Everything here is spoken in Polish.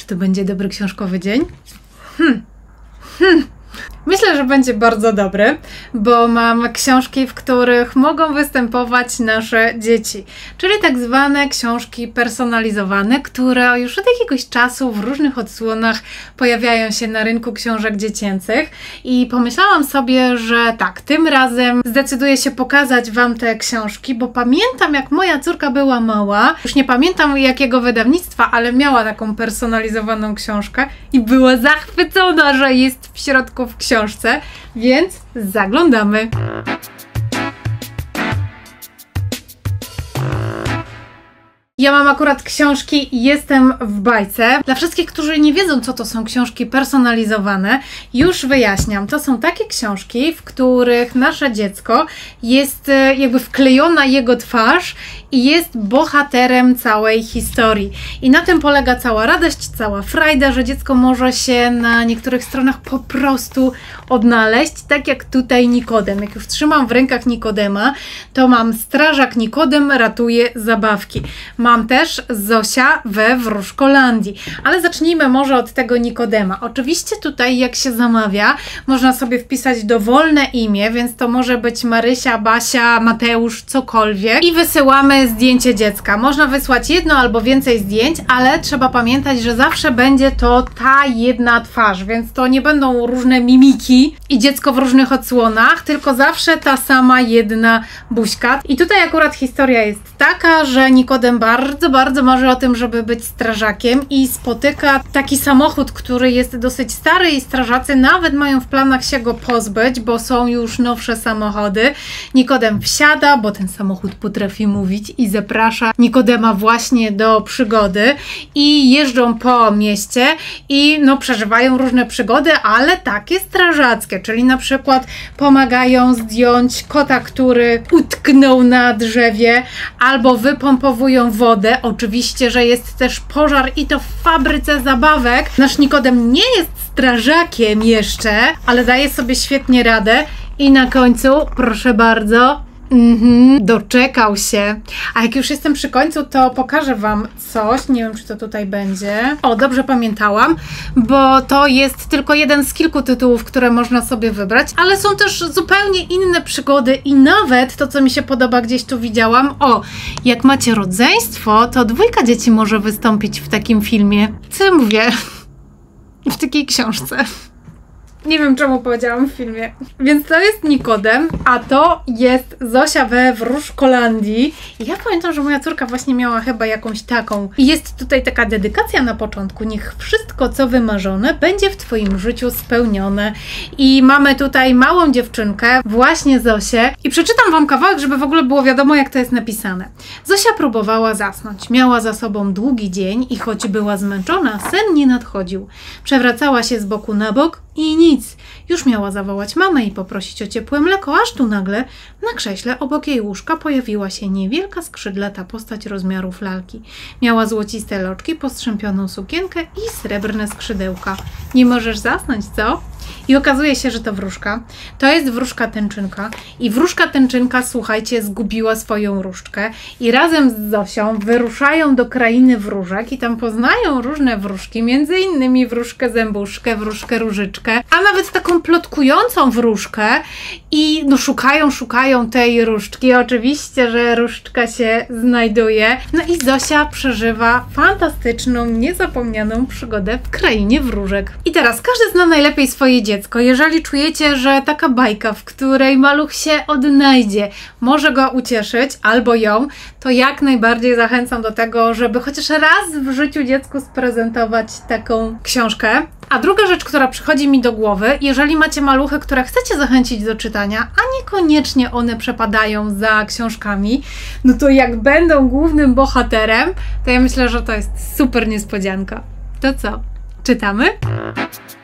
to będzie dobry książkowy dzień? Myślę, że będzie bardzo dobry, bo mam książki, w których mogą występować nasze dzieci, czyli tak zwane książki personalizowane, które już od jakiegoś czasu w różnych odsłonach pojawiają się na rynku książek dziecięcych i pomyślałam sobie, że tak, tym razem zdecyduję się pokazać Wam te książki, bo pamiętam, jak moja córka była mała, już nie pamiętam jakiego wydawnictwa, ale miała taką personalizowaną książkę i była zachwycona, że jest w środku w książce, więc zaglądamy. Ja mam akurat książki i jestem w bajce. Dla wszystkich, którzy nie wiedzą, co to są książki personalizowane, już wyjaśniam. To są takie książki, w których nasze dziecko jest jakby wklejona jego twarz i jest bohaterem całej historii. I na tym polega cała radość, cała frajda, że dziecko może się na niektórych stronach po prostu odnaleźć, tak jak tutaj Nikodem. Jak już trzymam w rękach Nikodema, to mam strażak Nikodem ratuje zabawki. Mam też Zosia we Wróżkolandii. Ale zacznijmy może od tego Nikodema. Oczywiście tutaj, jak się zamawia, można sobie wpisać dowolne imię, więc to może być Marysia, Basia, Mateusz, cokolwiek. I wysyłamy zdjęcie dziecka. Można wysłać jedno albo więcej zdjęć, ale trzeba pamiętać, że zawsze będzie to ta jedna twarz, więc to nie będą różne mimiki i dziecko w różnych odsłonach, tylko zawsze ta sama jedna buźka. I tutaj akurat historia jest taka, że Nikodem bardzo marzy o tym, żeby być strażakiem i spotyka taki samochód, który jest dosyć stary i strażacy nawet mają w planach się go pozbyć, bo są już nowsze samochody. Nikodem wsiada, bo ten samochód potrafi mówić i zaprasza Nikodema właśnie do przygody i jeżdżą po mieście i no przeżywają różne przygody, ale takie strażackie, czyli na przykład pomagają zdjąć kota, który utknął na drzewie, albo wypompowują wodę. Oczywiście, że jest też pożar i to w fabryce zabawek. Nasz Nikodem nie jest strażakiem jeszcze, ale daje sobie świetnie radę i na końcu, proszę bardzo, doczekał się. A jak już jestem przy końcu, to pokażę Wam coś. Nie wiem, czy to tutaj będzie. O, dobrze pamiętałam, bo to jest tylko jeden z kilku tytułów, które można sobie wybrać, ale są też zupełnie inne przygody i nawet to, co mi się podoba, gdzieś tu widziałam. O, jak macie rodzeństwo, to 2 dzieci może wystąpić w takim filmie. Co ja mówię? W takiej książce. Nie wiem, czemu powiedziałam w filmie. Więc to jest Nikodem, a to jest Zosia we Wróżkolandii. I ja pamiętam, że moja córka właśnie miała chyba jakąś taką. I jest tutaj taka dedykacja na początku. Niech wszystko, co wymarzone, będzie w Twoim życiu spełnione. I mamy tutaj małą dziewczynkę, właśnie Zosię. I przeczytam Wam kawałek, żeby w ogóle było wiadomo, jak to jest napisane. Zosia próbowała zasnąć. Miała za sobą długi dzień i choć była zmęczona, sen nie nadchodził. Przewracała się z boku na bok i nic. Już miała zawołać mamę i poprosić o ciepłe mleko, aż tu nagle na krześle obok jej łóżka pojawiła się niewielka skrzydlata postać rozmiarów lalki. Miała złociste loczki, postrzępioną sukienkę i srebrne skrzydełka. Nie możesz zasnąć, co? I okazuje się, że to wróżka. To jest wróżka Tęczynka. I wróżka Tęczynka, słuchajcie, zgubiła swoją różdżkę i razem z Zosią wyruszają do krainy wróżek i tam poznają różne wróżki, między innymi wróżkę Zębuszkę, wróżkę Różyczkę, a nawet taką plotkującą wróżkę i no szukają tej różdżki. Oczywiście, że różdżka się znajduje. No i Zosia przeżywa fantastyczną, niezapomnianą przygodę w krainie wróżek. I teraz każdy zna najlepiej swoje dziecko. Jeżeli czujecie, że taka bajka, w której maluch się odnajdzie, może go ucieszyć albo ją, to jak najbardziej zachęcam do tego, żeby chociaż raz w życiu dziecku sprezentować taką książkę. A druga rzecz, która przychodzi mi do głowy, jeżeli macie maluchy, które chcecie zachęcić do czytania, a niekoniecznie one przepadają za książkami, no to jak będą głównym bohaterem, to ja myślę, że to jest super niespodzianka. To co? Czytamy?